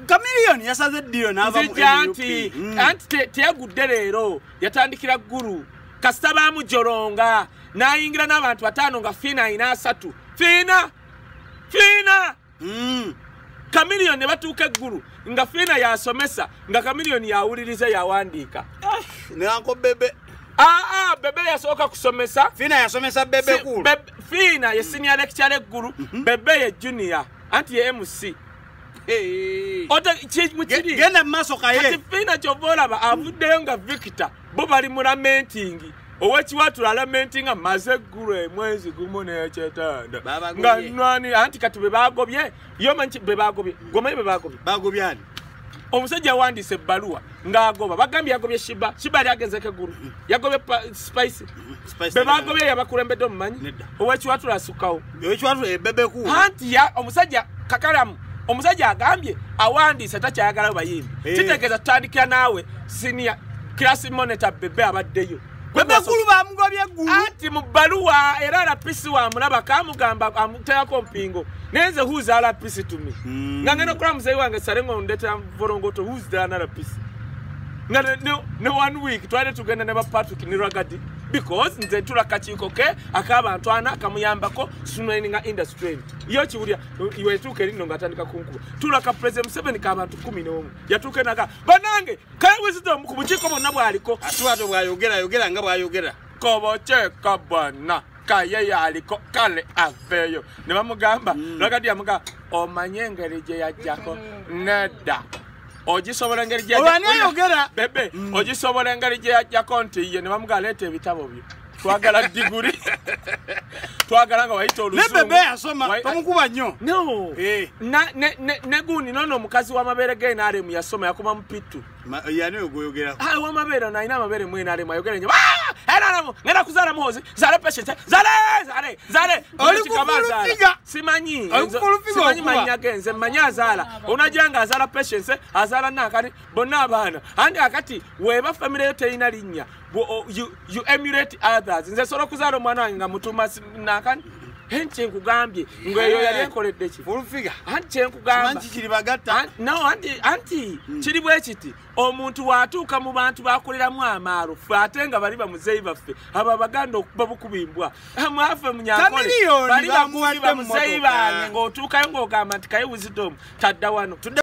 Chameleone yasaze dio n'ava mu anti teyagudde leero yatandikira ggulu kasita baamujoronga n'ayingira n'abantu 5 nga Fiina ayina 3 Fiina Chameleone ne batuuka eggulu nga Fiina yasomesa nga Chameleone yawuliriza yawandiika ne anko Bebe Bebe yasooka kusomesa Fiina yasomesa Bebe kulu Fiina ye senior lecturer eggulu Bebe ye junior anti ye MC Ota chimukiri genda maso kaye kati Fiina chovolaba avuddeyo nga Victor bo bali mu lamenting owekiwatu lamenting amaze ggulu mwezi gumu n'ekyetanda nga nani anti kati bebagobye yo manchi bebagobye gomaye bagobyani omusajja wandise ebbaluwa ng'agoba bagambye yagobye Shiba ali agenzeko eggulu yagobye Spice bebagobye yabakulembedde omumanyi owekiwatu lasukkawo Bebe kulu anti ya omusajja kakalamu omusajja agambye awandise takyayagala bayimbi kitegeeza tutandikira naawe senior class monitor Bebe abaddeyo Bebe kulu bamugobye eggulu anti mu bbaluwa era alapisi wamulaba kamugamba amuteerako mpingo nenze who's alapisi to me nga ngenda okola muzeyi wange salengo ndetera vorongoto who's the alapisi nga ne 1 week twali tugenda ne ba Patrick ni Ragadi because nze tula kakiiko ke akabantu ana kamuyambako sunning industry iyo kiwulya iwe tuke lino ngatandika kunkuba tula ka president 7 ka abantu 11 yatuke naga banange kaya wisdom ku bukiiko bonna bwaliko atwato bwayogera nga bwayogera kobocheka bwana kaye yaliko kale aveyo ne bamugamba Ragadi amuga omanye engeri gye yajjako nedda ogisobola ngeri gye yajjako Bebe ogisobola ngeri gye yajjako nti ye ne bamugaleeta ebitabo byo twagala diguri twagala nga wayita oluzungu ne Bebe yasoma tomukuba nnyo no ne gundi nono omukazi w'amabeere ge NRM yasoma yakoma mupitu yani ogoyogera w'amabeere nalina amabeere mu NRM ayogera nnyo NRM ngenda kuzaala muhozi zaale patient zaale simanyi mannya genze mmanyi azaala onagira nga azaala patient azaala nakati bonna abaana andi akati weeba famire yo terina linnya you emulate others nze sobola okuzaala omwana wange nga mutuma nakani henche nkugambye ngweyo yali enkoledde ki full figure henche nkugamba manchi kiri bagatta no anti kiri bwe kiti omuntu watuuka mu bantu bakoleramu amaaro fate nga bali bamuzeyi baffe aba baganda okuba bukubimbwa amwafe munyakole bali bamuwadde muzeyi bange ng'otuukayo ng'ogamba nti kaye wisdom tadda wano